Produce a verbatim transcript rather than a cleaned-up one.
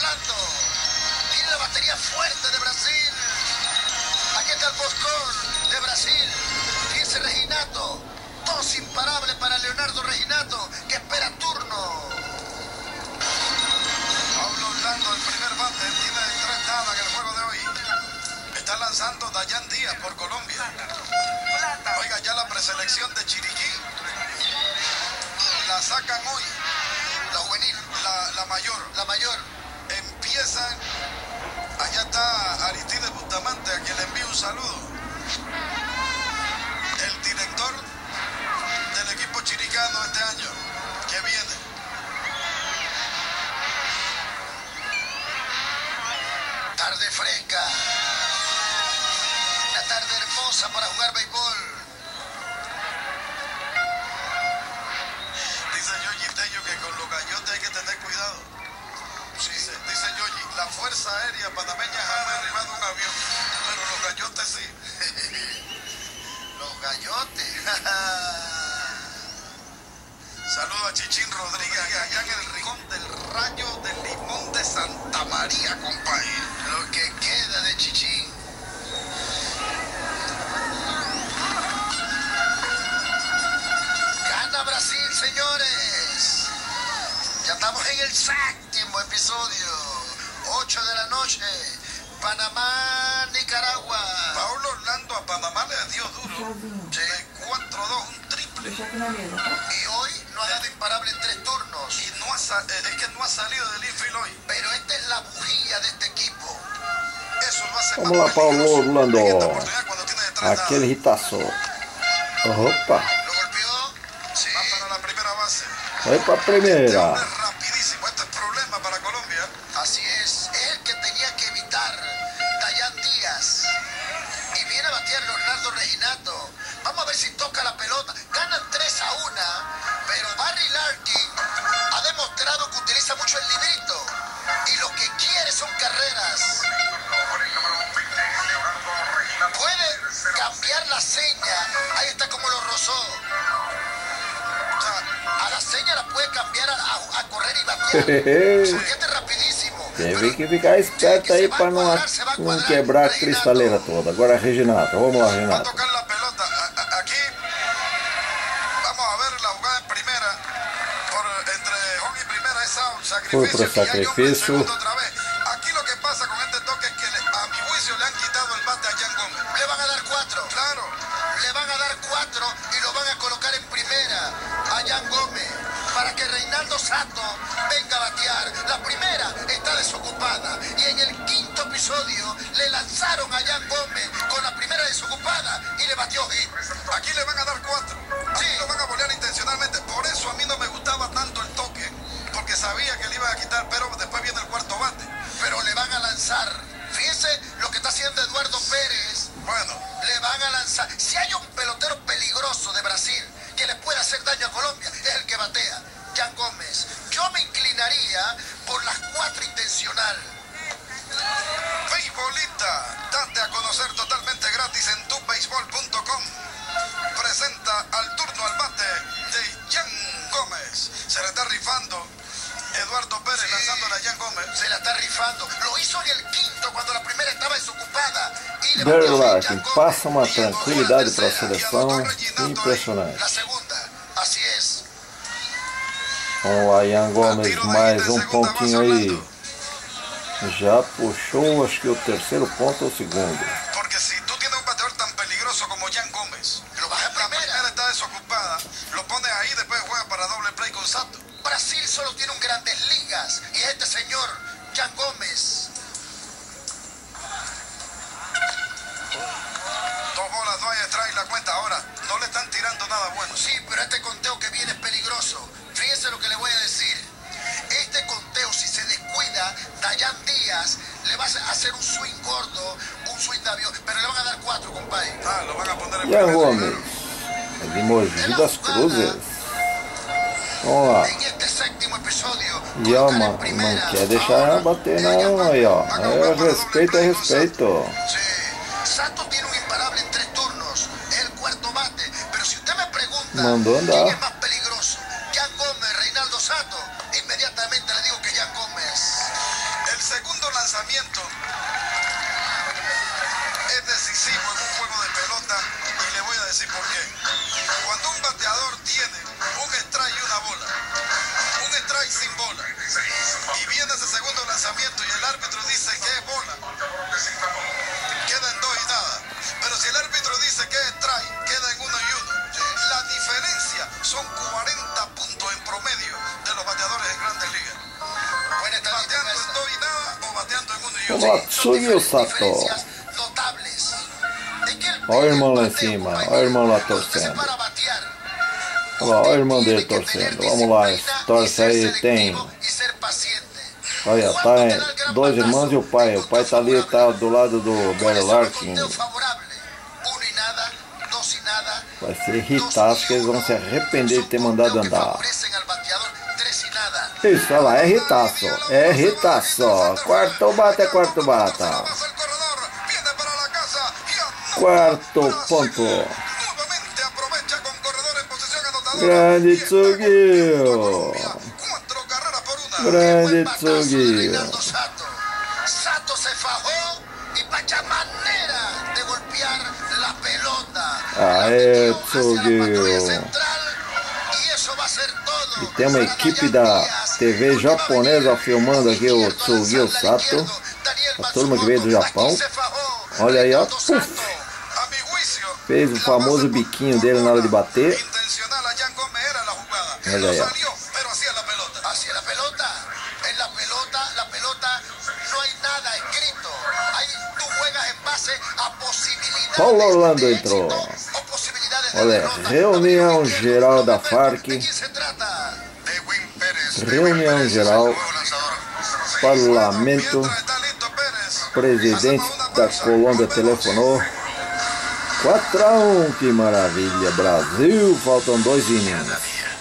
Orlando. Tiene la batería fuerte de Brasil. Aquí está el Boscón de Brasil. Fíjense Reginato. Dos imparables para Leonardo Reginato, que espera turno. Paulo Orlando, el primer bate, tiene tres dadas en el juego de hoy. Está lanzando Dayan Díaz por Colombia. Oiga, ya la preselección de Chiriquí la sacan hoy. La juvenil, La, la mayor. la mayor. Empiezan. Allá está Aristides Bustamante, a quien le envío un saludo. El director del equipo chiricano este año, que viene. Tarde fresca. Una tarde hermosa para jugar béisbol. Dice Yoyi Tello que con los gallotes hay que tener cuidado. Sí. Dice, dice Yoyi, la Fuerza Aérea Panameña jamás ha derribado un avión, pero los gallotes sí. Los gallotes. Saludo a Chichín Rodríguez, allá en el rincón del Rayo del Limón de Santa María, compadre. Lo que queda de Chichín. Gana Brasil, señores. Ya estamos en el séptimo episodio. ocho de la noche. Panamá, Nicaragua. Paulo Orlando a Panamá le dio duro. De cuatro dos, un triple. Y hoy no ha dado imparable en tres turnos. Y no ha, sa- eh, es que no ha salido del infield hoy. Pero esta es la bujía de este equipo. Eso lo hace Vamos más lá, Paulo peligroso Orlando. en esta oportunidad cuando tiene de tres Aquele dadas. hitaço. Opa. ¿Lo golpeó? Sí. Va para la primera base. Vai pra Este primeira. hombre es rapidísimo. Esto es problema para Colombia. Así es. Es el que tenía que evitar Dayan Díaz. Y viene a batear Leonardo Reginato. Vamos a ver si toca la pelota. Ganan tres a uno. Pero Barry Larkin ha demostrado que utiliza mucho el librito. Y lo que quiere son carreras. Puede cambiar la seña. Ahí está como lo rozó. O sea, a la seña la puede cambiar a, a- a correr y batear. Porque este es rapidísimo. Teve que ficar esperto aí pra não, não quebrar a cristaleira toda. Agora Reginato, vamos lá, Va a Reginato. tocar la pelota. A- a- aquí vamos a ver la jugada en primera. Por, entre home y primera es out. Fue Sacrificio. por Y hay hombre en sacrificio. segundo otra vez. Aquí lo que pasa con este toque es que le- a mi juicio le han quitado el bate a Jan Gómez. Le van a dar cuatro. Claro. Le van a dar cuatro y lo van a colocar en primera a Jan Gómez para que Reinaldo Sato venga a batear. La primera está desocupada y en el quinto episodio le lanzaron a Jan Gómez con la primera desocupada y le batió hit. Aquí le van a dar cuatro. Aquí Sí. lo van a bolear intencionalmente. Por eso a mí no me gustaba tanto el toque. Porque sabía que le iban a quitar. Pero después viene el cuarto bate. Pero le van a lanzar. Fíjense lo que está haciendo Eduardo Pérez. Bueno. Le van a lanzar. Si hay un pelotero peligroso de Brasil que le puede hacer daño a Colombia, es el que batea, Jan Gómez. Yo me inclinaría por las cuatro intencional. Beisbolista, date a conocer totalmente gratis en tu beisbol punto com. Presenta al turno al bate de Jan Gómez. Se le está rifando Eduardo Pérez Sí. lanzándole a Jan Gómez. Se la está rifando. Lo hizo en el quinto cuando la primera estaba desocupada. Y le batió Barry hit Larkin Jan Gómez. passa uma Y anotó la tranquilidade para a tercera. seleção impressionante. La segunda. Así es. Vamos lá, Ian Gomes, mais um pontinho aí. Já puxou, acho que o terceiro ponto ou o segundo. Porque si tú tienes un bateador tan peligroso como Jan Gómez, Lo baja en la primera. primera está desocupada, lo pones ahí, después juega para doble play con Sato. Brasil solo tiene un Grandes Ligas y es este señor, Jan Gómez. Dos bolas, no hay strike, la cuenta. Ahora, no le están tirando nada bueno. Sí, pero este conteo que viene es peligroso. Fíjense lo que le voy a decir. Este conteo, si se descuida, Dayan Díaz le va a hacer un swing gordo, un swing de avión, pero le van a dar cuatro, compadre. Ah, lo van a poner en Ian primer Gomes, lugar. é de Mogi das Cruzes. Vamos lá. En este séptimo episodio, E ó, colocar en mano, primera. não quer deixar bater não, aí ó. É respeito, é respeito. Sí. Sato tiene un imparable en tres turnos, es el cuarto bate, pero si usted me pregunta Mandó andar. quién es más peligroso, Jan Gómez, Reinaldo Sato, inmediatamente le digo que Jan Gómez. El segundo lanzamiento es decisivo en un juego de pelota y le voy a decir por qué. Cuando un bateador tiene un strike y una bola, un strike sin bola, y viene ese segundo lanzamiento y el árbitro dice que es bola, queda en dos y nada. Pero si el árbitro dice que es strike, queda en uno y uno. La diferencia son cuarenta puntos en promedio de los bateadores en Grandes Ligas. Bateando en dos y nada o bateando en uno y uno. Matsui Sato. Olha o irmão lá em cima, olha o irmão lá torcendo. Olha lá, olha o irmão dele torcendo. Vamos lá, torce aí, tem. Olha, tá dois irmãos e o pai. O pai tá ali, tá do lado do Barry Larkin. Vai ser irritaço que eles vão se arrepender de ter mandado andar. Isso, olha lá, é irritaço. É irritaço. Quarto bata, quarto bata. Quarto ponto. Grande Tsugio. Grande Tsugio. Sato se fajó y pacha manera de golpear la pelota. Aê, Tsugio. E tem uma equipe da T V japonesa filmando aqui o Tsugio Sato. A turma que veio do Japão. Olha aí, ó. Puf. Fez o famoso biquinho dele na hora de bater. Olha aí, ó. Paulo Orlando entrou. Olha, reunião geral da Farc. Reunião geral. Parlamento. Presidente da Colômbia telefonou. quatro a um, que maravilha. Brasil, faltam dois innings.